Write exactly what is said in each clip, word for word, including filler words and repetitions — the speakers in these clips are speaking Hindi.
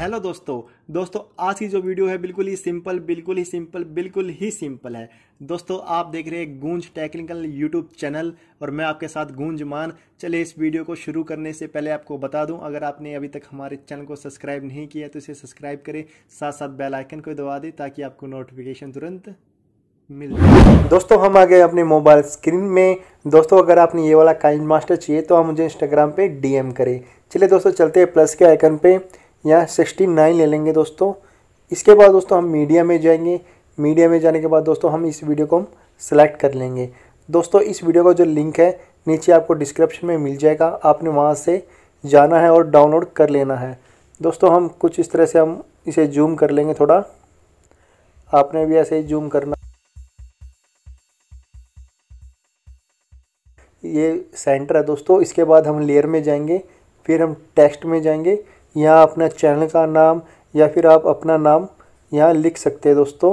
हेलो दोस्तों दोस्तों आज की जो वीडियो है बिल्कुल ही सिंपल बिल्कुल ही सिंपल बिल्कुल ही सिंपल है। दोस्तों आप देख रहे हैं गूंज टेक्निकल यूट्यूब चैनल और मैं आपके साथ गूंज मान। चलिए इस वीडियो को शुरू करने से पहले आपको बता दूं, अगर आपने अभी तक हमारे चैनल को सब्सक्राइब नहीं किया तो इसे सब्सक्राइब करें, साथ साथ बेल आइकन को दबा दें ताकि आपको नोटिफिकेशन तुरंत मिल जाए। दोस्तों हम आ गए अपने मोबाइल स्क्रीन में। दोस्तों अगर आपने ये वाला काइंड मास्टर चाहिए तो आप मुझे इंस्टाग्राम पे डीएम करें। चलिए दोस्तों चलते हैं प्लस के आइकन पे, यहाँ सिक्सटी नाइन ले लेंगे दोस्तों। इसके बाद दोस्तों हम मीडिया में जाएंगे। मीडिया में जाने के बाद दोस्तों हम इस वीडियो को हम सेलेक्ट कर लेंगे। दोस्तों इस वीडियो का जो लिंक है नीचे आपको डिस्क्रिप्शन में मिल जाएगा, आपने वहाँ से जाना है और डाउनलोड कर लेना है। दोस्तों हम कुछ इस तरह से हम इसे जूम कर लेंगे, थोड़ा आपने भी ऐसे ही जूम करना। ये सेंटर है दोस्तों। इसके बाद हम लेयर में जाएंगे, फिर हम टेक्स्ट में जाएंगे। यहाँ अपना चैनल का नाम या फिर आप अपना नाम यहाँ लिख सकते हैं दोस्तों।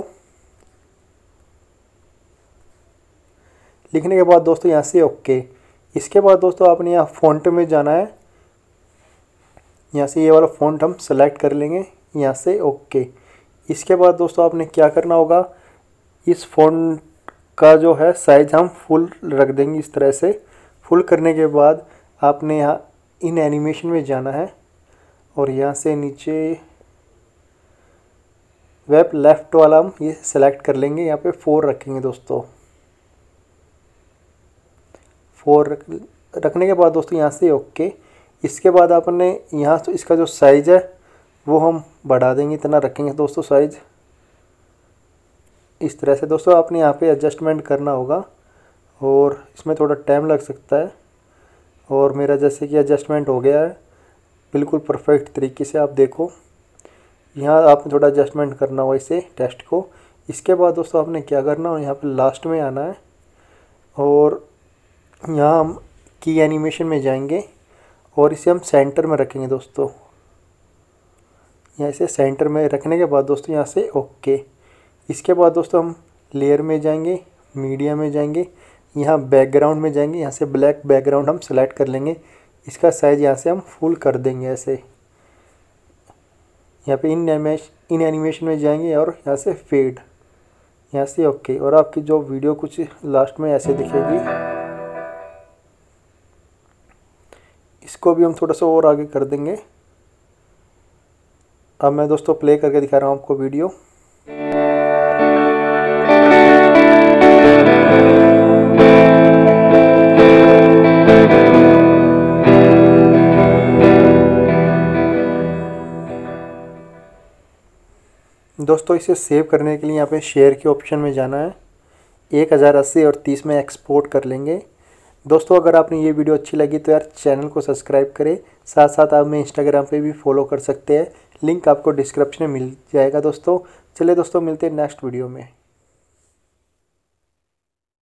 लिखने के बाद दोस्तों यहाँ से ओके। इसके बाद दोस्तों आपने यहाँ फ़ॉन्ट में जाना है, यहाँ से ये वाला फ़ॉन्ट हम सेलेक्ट कर लेंगे, यहाँ से ओके। इसके बाद दोस्तों आपने क्या करना होगा, इस फ़ॉन्ट का जो है साइज हम फुल रख देंगे इस तरह से। फुल करने के बाद आपने यहाँ इन एनिमेशन में जाना है और यहाँ से नीचे वेब लेफ़्ट वाला हम ये सेलेक्ट कर लेंगे। यहाँ पे फोर रखेंगे दोस्तों। फोर रख, रखने के बाद दोस्तों यहाँ से ओके। इसके बाद आपने यहाँ तो इसका जो साइज़ है वो हम बढ़ा देंगे, इतना रखेंगे दोस्तों साइज़ इस तरह से। दोस्तों आपने यहाँ पे एडजस्टमेंट करना होगा और इसमें थोड़ा टाइम लग सकता है। और मेरा जैसे कि एडजस्टमेंट हो गया है बिल्कुल परफेक्ट तरीके से। आप देखो यहाँ आपने थोड़ा एडजस्टमेंट करना होगा इसे टेक्स्ट को। इसके बाद दोस्तों आपने क्या करना है, यहाँ पे लास्ट में आना है और यहाँ हम की एनिमेशन में जाएंगे और इसे हम सेंटर में रखेंगे दोस्तों। यहाँ से सेंटर में रखने के बाद दोस्तों यहाँ से ओके। इसके बाद दोस्तों हम लेयर में जाएंगे, मीडिया में जाएंगे, यहाँ बैकग्राउंड में जाएंगे, यहाँ से ब्लैक बैकग्राउंड हम सेलेक्ट कर लेंगे। इसका साइज़ यहाँ से हम फुल कर देंगे ऐसे। यहाँ पे इन एनिमेशन इन एनिमेशन में जाएंगे और यहाँ से फेड, यहाँ से ओके। और आपकी जो वीडियो कुछ लास्ट में ऐसे दिखेगी, इसको भी हम थोड़ा सा और आगे कर देंगे। अब मैं दोस्तों प्ले करके दिखा रहा हूँ आपको वीडियो। दोस्तों इसे सेव करने के लिए यहाँ पे शेयर के ऑप्शन में जाना है, एक हज़ार अस्सी और तीस में एक्सपोर्ट कर लेंगे। दोस्तों अगर आपने ये वीडियो अच्छी लगी तो यार चैनल को सब्सक्राइब करें, साथ साथ आप हमें इंस्टाग्राम पे भी फॉलो कर सकते हैं, लिंक आपको डिस्क्रिप्शन में मिल जाएगा दोस्तों। चलिए दोस्तों मिलते हैं नेक्स्ट वीडियो में।